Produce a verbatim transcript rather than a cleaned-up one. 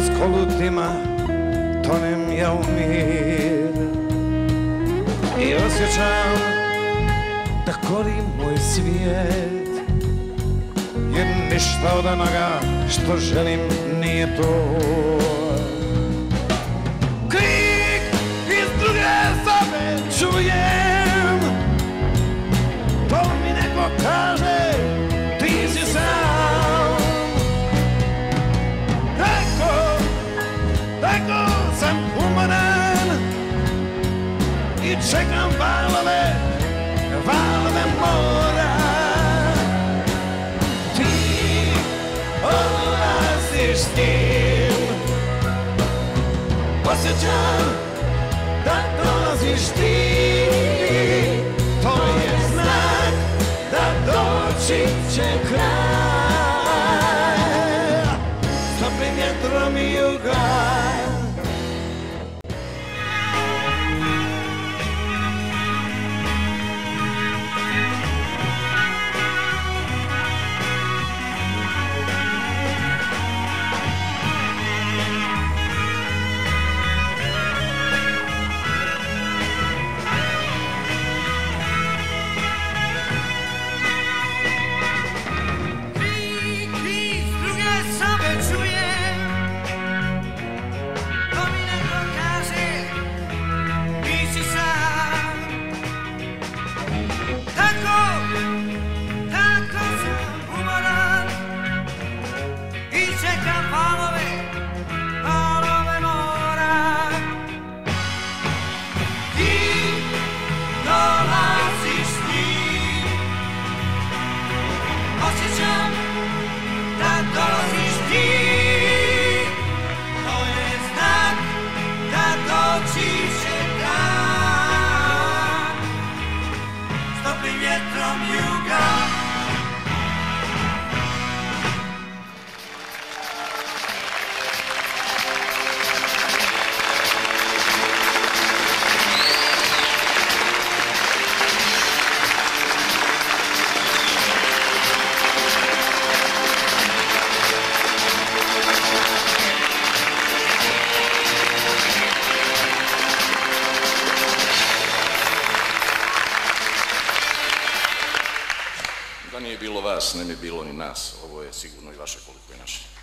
kolutima tonem ja u mir i osjećam da gori moj svijet, jer ništa od onoga što želim nije to. Krik iz druge sobe čujem, to mi neko kaže, ti si sam. Tako, tako sam umoran i čekam valove, valove mora. Ti odlaziš s tim, osjećam da dolaziš ti. To je znak da doći će kraj. S toplim vjetrom juga. Da nije bilo vas, ne bi bilo ni nas. Ovo je sigurno i vaše koliko je naše.